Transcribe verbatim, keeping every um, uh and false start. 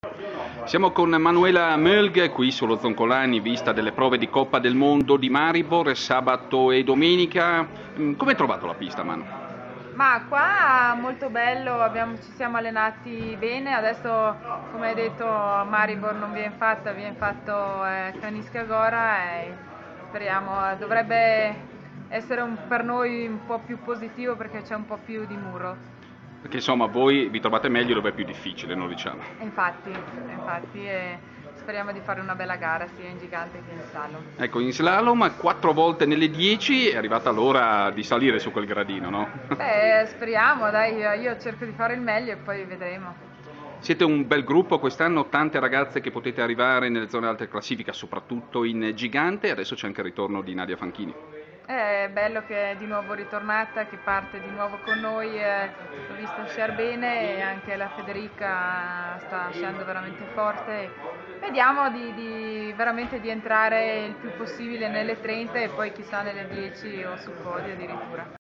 Siamo con Manuela Mölg qui sullo Zoncolani in vista delle prove di Coppa del Mondo di Maribor sabato e domenica. Mm, Come hai trovato la pista, Manu? Ma qua molto bello, abbiamo- ci siamo allenati bene, adesso come hai detto a Maribor non viene fatta, viene fatto eh, Kranjska Gora e speriamo, dovrebbe essere un- per noi un po' più positivo perché c'è un po' più di muro. Perché insomma voi vi trovate meglio dove è più difficile, non diciamo. E Infatti, infatti e speriamo di fare una bella gara sia in gigante che in slalom. Ecco, in slalom quattro volte nelle dieci è arrivata l'ora di salire su quel gradino, no? Beh, speriamo, dai, io cerco di fare il meglio e poi vedremo. Siete un bel gruppo quest'anno, tante ragazze che potete arrivare nelle zone alte classifica, soprattutto in gigante, e adesso c'è anche il ritorno di Nadia Fanchini. È bello che è di nuovo ritornata, che parte di nuovo con noi, eh, l'ho vista sciare bene e anche la Federica sta sciando veramente forte. Vediamo di, di- veramente di entrare il più possibile nelle trenta e poi chissà nelle dieci o sul podio addirittura.